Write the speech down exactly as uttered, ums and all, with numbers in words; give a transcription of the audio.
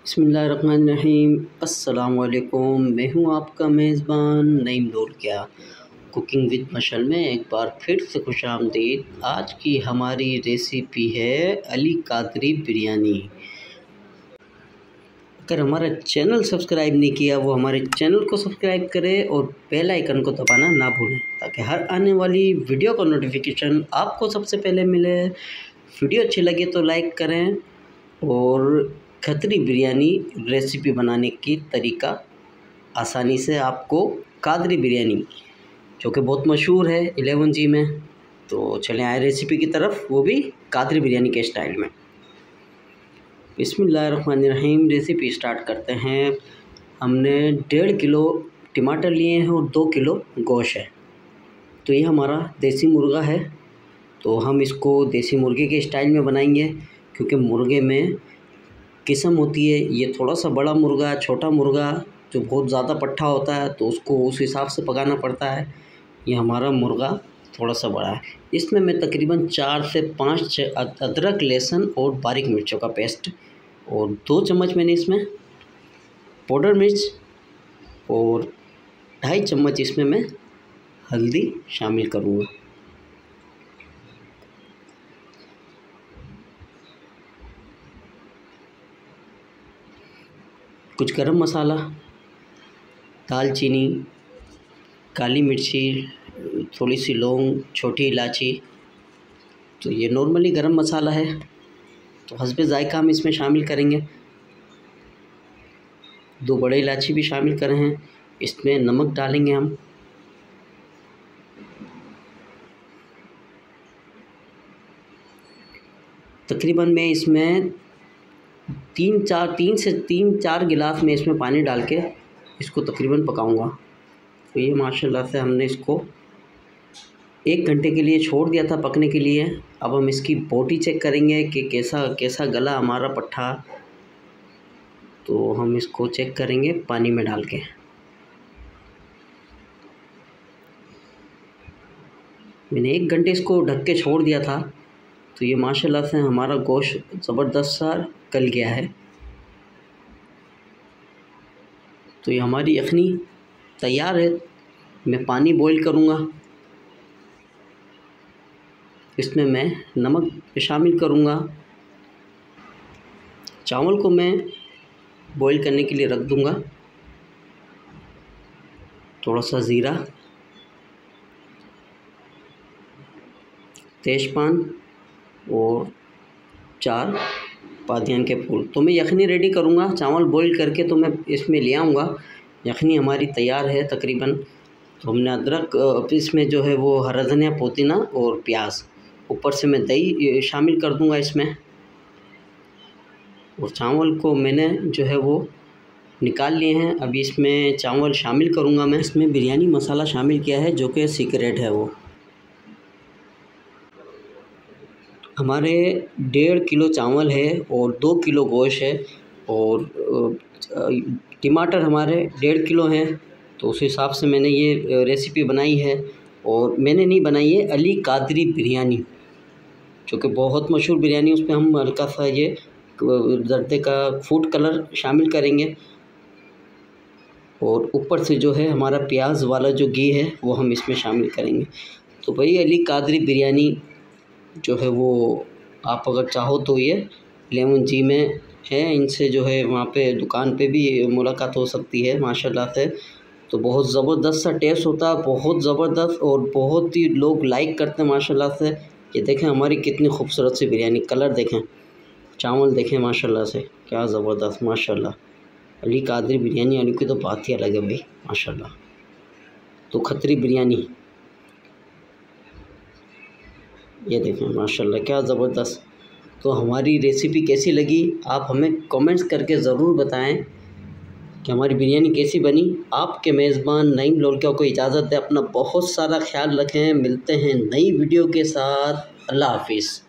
बिस्मिल्लाहिर्रहमानिर्रहीम। अस्सलाम वालेकुम। मैं हूं आपका मेज़बान नईम ढोलकिया। कुकिंग विद मशल में एक बार फिर से खुशामदीद। आज की हमारी रेसिपी है अली कादरी बिरयानी। अगर हमारा चैनल सब्सक्राइब नहीं किया वो हमारे चैनल को सब्सक्राइब करें और बेल आइकन को दबाना ना भूलें ताकि हर आने वाली वीडियो का नोटिफिकेशन आपको सबसे पहले मिले। वीडियो अच्छी लगे तो लाइक करें और खतरी बिरयानी रेसिपी बनाने की तरीका आसानी से आपको कादरी बिरयानी जो कि बहुत मशहूर है इलेवन जी में। तो चलें आए रेसिपी की तरफ, वो भी कादरी बिरयानी के स्टाइल में। बिस्मिल्लाहिर्रहमानिर्रहीम। रेसिपी स्टार्ट करते हैं। हमने डेढ़ किलो टमाटर लिए हैं और दो किलो गोश्त है। तो ये हमारा देसी मुर्गा है, तो हम इसको देसी मुर्गे के स्टाइल में बनाएंगे क्योंकि मुर्गे में किस्म होती है। ये थोड़ा सा बड़ा मुर्गा, छोटा मुर्गा जो बहुत ज़्यादा पट्ठा होता है तो उसको उस हिसाब से पकाना पड़ता है। ये हमारा मुर्गा थोड़ा सा बड़ा है। इसमें मैं तकरीबन चार से पाँच अदरक, लहसुन और बारीक मिर्चों का पेस्ट और दो चम्मच मैंने इसमें पाउडर मिर्च और ढाई चम्मच इसमें मैं हल्दी शामिल करूँगा। कुछ गरम मसाला, दालचीनी, काली मिर्ची, थोड़ी सी लौंग, छोटी इलायची। तो ये नॉर्मली गरम मसाला है, तो हस्बे ज़ायका हम इसमें शामिल करेंगे। दो बड़े इलायची भी शामिल करें हैं। इसमें नमक डालेंगे हम। तकरीबन मैं इसमें तीन चार तीन से तीन चार गिलास में इसमें पानी डाल के इसको तकरीबन पकाऊंगा। तो ये माशाल्लाह से हमने इसको एक घंटे के लिए छोड़ दिया था पकने के लिए। अब हम इसकी बोटी चेक करेंगे कि कैसा कैसा गला हमारा पट्ठा। तो हम इसको चेक करेंगे पानी में डाल के। मैंने एक घंटे इसको ढक के छोड़ दिया था, तो ये माशाल्लाह से हमारा गोश्त ज़बरदस्त सा गल गया है। तो ये हमारी यखनी तैयार है। मैं पानी बॉईल करूँगा, इसमें मैं नमक शामिल करूँगा। चावल को मैं बॉईल करने के लिए रख दूँगा। थोड़ा सा ज़ीरा, तेजपान और चार पादियान के फूल। तो मैं यखनी रेडी करूँगा। चावल बॉईल करके तो मैं इसमें ले आऊँगा। यखनी हमारी तैयार है तकरीबन। तो हमने अदरक इसमें जो है वो हरा धनिया, पुदीना और प्याज, ऊपर से मैं दही शामिल कर दूँगा इसमें। और चावल को मैंने जो है वो निकाल लिए हैं। अभी इसमें चावल शामिल करूँगा मैं। इसमें बिरयानी मसाला शामिल किया है जो कि सीक्रेट है। वो हमारे डेढ़ किलो चावल है और दो किलो गोश्त है और टमाटर हमारे डेढ़ किलो हैं। तो उस हिसाब से मैंने ये रेसिपी बनाई है। और मैंने नहीं बनाई है अली कादरी बिरयानी, जो कि बहुत मशहूर बिरयानी। उस पर हम हल्का सा ये जर्दे का फूड कलर शामिल करेंगे और ऊपर से जो है हमारा प्याज वाला जो घी है वो हम इसमें शामिल करेंगे। तो भाई अली कादरी बिरयानी जो है वो आप अगर चाहो तो ये इलेवन जी में है। इनसे जो है वहाँ पे दुकान पे भी मुलाकात हो सकती है माशाल्लाह से। तो बहुत ज़बरदस्त सा टेस्ट होता है, बहुत ज़बरदस्त, और बहुत ही लोग लाइक करते हैं माशाल्लाह से। ये देखें हमारी कितनी खूबसूरत सी बिरयानी, कलर देखें, चावल देखें माशाल्लाह से, क्या ज़बरदस्त माशाल्लाह। अली कादरी बिरयानी वाली की तो बात ही अलग है भाई माशाल्लाह। तो खतरी बिरयानी ये देखें माशाल्लाह, क्या ज़बरदस्त। तो हमारी रेसिपी कैसी लगी आप हमें कमेंट्स करके ज़रूर बताएं कि हमारी बिरयानी कैसी बनी। आपके मेज़बान नईम ढोलकिया को इजाज़त दें। अपना बहुत सारा ख्याल रखें। मिलते हैं नई वीडियो के साथ। अल्लाह हाफिज़।